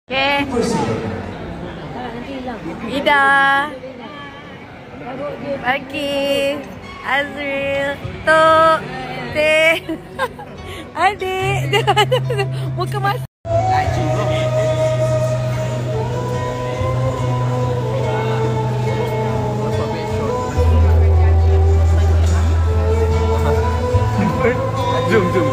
Okay. Ida. Pagi. Azril. Tok. Teh. Adik. Muka masuk. Zoom.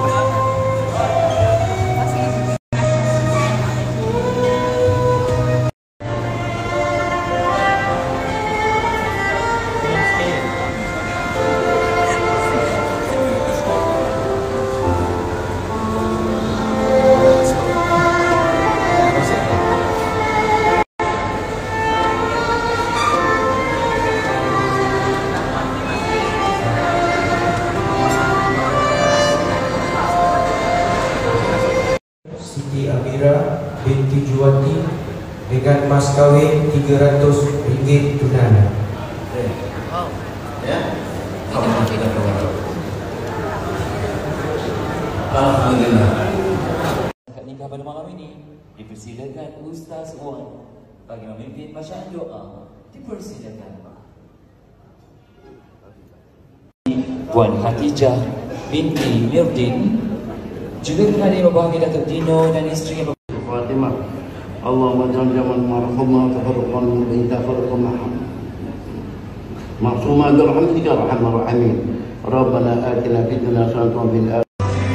Siti Amira binti Juwati dengan mas kawin RM300 tunai. Ya. Alhamdulillah. Akad nikah pada malam ini dipersilakan Ustaz Wan bagi memimpin bacaan doa. Dipersilakan. Puan Hatijah binti Mirdin juga kembali membahagi Datuk Dino dan isterinya Fatimah. Allahumma ja'al jaman marhamah tafarruqan min tafarruqan maham. Ma'suma birahmatika arhamar rahimin. Rabbana atina fid dunya hasanatan wa fil akhirati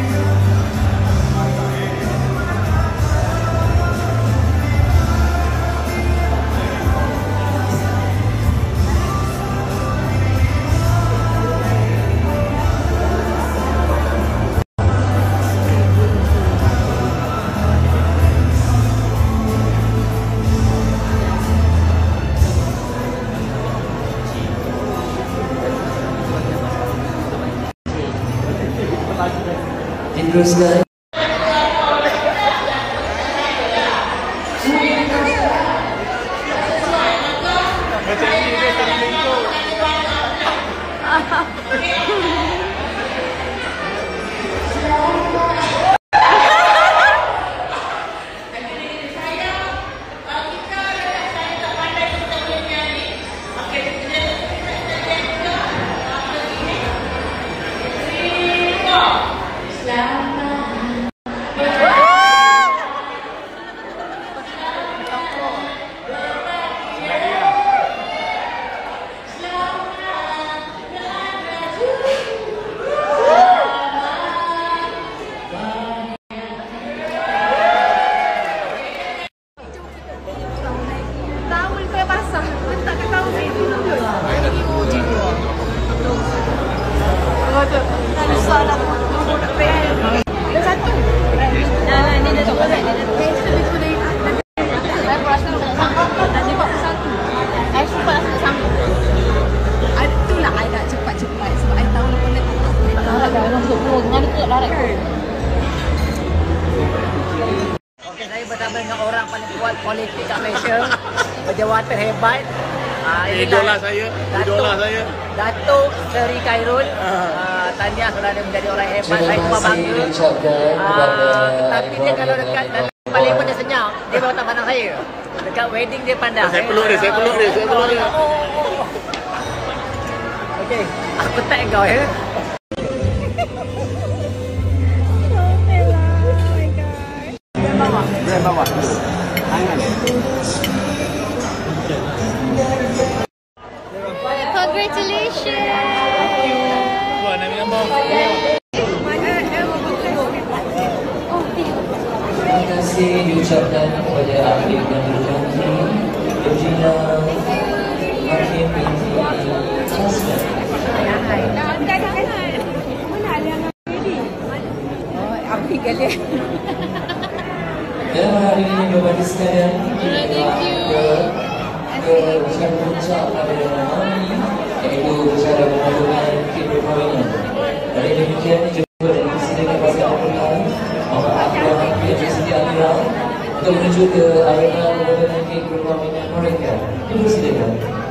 diteruskan. Okey, saya bersama dengan orang paling kuat politik kat Malaysia. Berjawatan hebat. Idola saya. Datuk Seri Khairul. Tahniah kerana menjadi orang hebat. Saya cuma bangga. Tapi dia kalau dekat paling pada senyap, dia baru tak pandang saya. Dekat wedding dia pandang. Saya peluk dia. Okey, aku tak engkau ya. Bawah. Tangan. Congratulations. Buat nak ambil gambar. Terima kasih diucapkan kepada akhir dan berjanji Regina Hakim binti Hasna. Api kali. Dan hari ini Bapak sekalian ke ucapan puncak pada mami, iaitu bicara mengadukan kek perkahwinan. Dari demikian juga dipersilakan pasangan pernikahan Muhammad Akbar dan Siti Amira untuk menuju ke arena mengadukan kek perkahwinan mereka. Dipersilakan.